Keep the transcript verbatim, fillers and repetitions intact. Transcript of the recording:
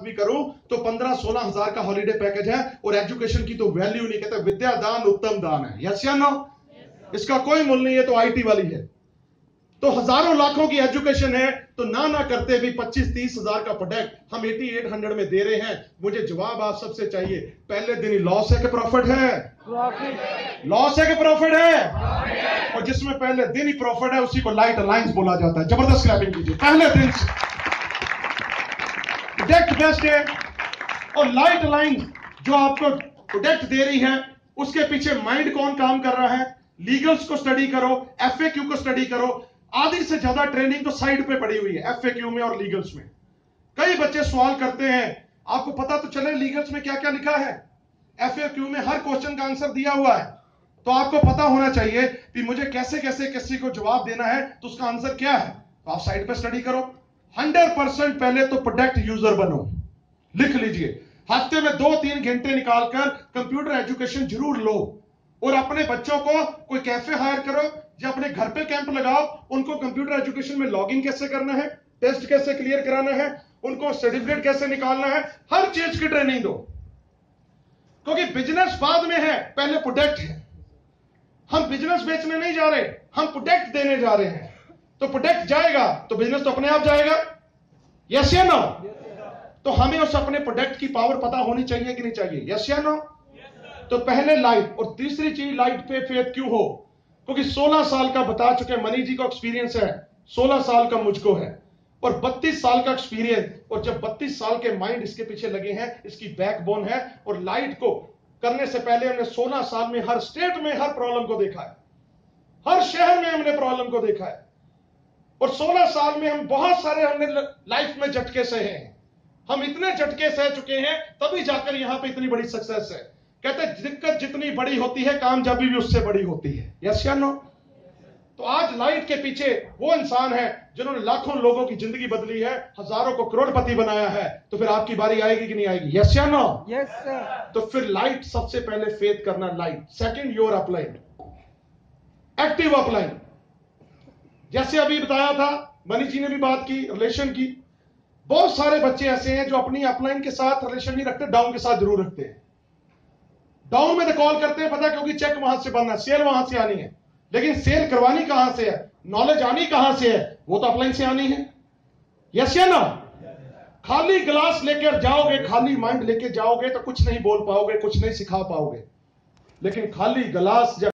भी करूं तो पंद्रह सोलह हजार का हॉलीडे पैकेज है और एजुकेशन की तो वैल्यू नहीं, कहते विद्या दान उत्तम दान है। यस या नो? इसका कोई मूल्य नहीं है, तो आईटी वाली है। तो हजारों लाखों की एजुकेशन है, तो ना ना करते भी पच्चीस तीस हजार का प्रोडक्ट हम अठासी सौ में दे रहे हैं। मुझे जवाब आप सबसे चाहिए, पहले दिन ही लॉस है कि प्रॉफिट है? प्रॉफिट। लॉस है कि प्रॉफिट है? और जिसमें पहले दिन ही प्रॉफिट है उसी को लाइट अलायंस बोला जाता है। जबरदस्त क्लैपिंग कीजिए। पहले दिन से प्रोडक्ट बेस्ट है। और लाइट अलायंस जो आपको प्रोडक्ट दे रही है, उसके पीछे माइंड कौन काम कर रहा है? लीगल्स को स्टडी करो, एफएक्यू को स्टडी करो। आधी से ज्यादा ट्रेनिंग तो साइड पे पड़ी हुई है एफएक्यू में और लीगल्स में। कई बच्चे सवाल करते हैं, आपको पता तो चले लीगल्स में क्या क्या लिखा है, एफएक्यू में हर क्वेश्चन का आंसर दिया हुआ है। तो आपको पता होना चाहिए कि मुझे कैसे कैसे किसी को जवाब देना है, तो उसका आंसर क्या है। तो आप साइड पे स्टडी करो। हंड्रेड परसेंट पहले तो प्रोडक्ट यूजर बनो। लिख लीजिए, हफ्ते में दो तीन घंटे निकालकर कंप्यूटर एजुकेशन जरूर लो। और अपने बच्चों को कोई कैफे हायर करो या अपने घर पे कैंप लगाओ, उनको कंप्यूटर एजुकेशन में लॉगिन कैसे करना है, टेस्ट कैसे क्लियर कराना है, उनको सर्टिफिकेट कैसे निकालना है, हर चीज की ट्रेनिंग दो। क्योंकि बिजनेस बाद में है, पहले प्रोडक्ट है। हम बिजनेस बेचने नहीं जा रहे, हम प्रोडक्ट देने जा रहे हैं। तो प्रोडक्ट जाएगा तो बिजनेस तो अपने आप जाएगा। यस या नो? तो हमें उस अपने प्रोडक्ट की पावर पता होनी चाहिए कि नहीं चाहिए? यस या नो? तो पहले लाइट, और तीसरी चीज लाइट पे फेथ क्यों हो? क्योंकि सोलह साल का बता चुके मनी जी को एक्सपीरियंस है, सोलह साल का मुझको है और बत्तीस साल का एक्सपीरियंस। और जब बत्तीस साल के माइंड इसके पीछे लगे हैं, इसकी बैकबोन है। और लाइट को करने से पहले हमने सोलह साल में हर स्टेट में हर प्रॉब्लम को देखा है, हर शहर में हमने प्रॉब्लम को देखा है। और सोलह साल में हम बहुत सारे हमने लाइफ में झटके सहे हैं। हम इतने झटके सह चुके हैं, तभी जाकर यहां पे इतनी बड़ी सक्सेस है। कहते दिक्कत जितनी बड़ी होती है, कामयाबी भी उससे बड़ी होती है। यस या नो? तो आज लाइट के पीछे वो इंसान है जिन्होंने लाखों लोगों की जिंदगी बदली है, हजारों को करोड़पति बनाया है। तो फिर आपकी बारी आएगी कि नहीं आएगी? यस या नो? Yes sir. तो फिर लाइट, सबसे पहले फेथ करना light. Second, your upline, active upline. जैसे अभी बताया था, मनी जी ने भी बात की रिलेशन की। बहुत सारे बच्चे ऐसे हैं जो अपनी अपलाइन के साथ रिलेशन नहीं रखते, डाउन के साथ जरूर रखते हैं। डाउन में तो कॉल करते हैं, पता क्योंकि चेक वहां से बनना, सेल वहां से आनी है। लेकिन सेल करवानी कहां से है, नॉलेज आनी कहां से है? वो तो अपलाइन से आनी है। यस या नो? खाली गिलास लेकर जाओगे, खाली माइंड लेके जाओगे तो कुछ नहीं बोल पाओगे, कुछ नहीं सिखा पाओगे। लेकिन खाली गिलास जब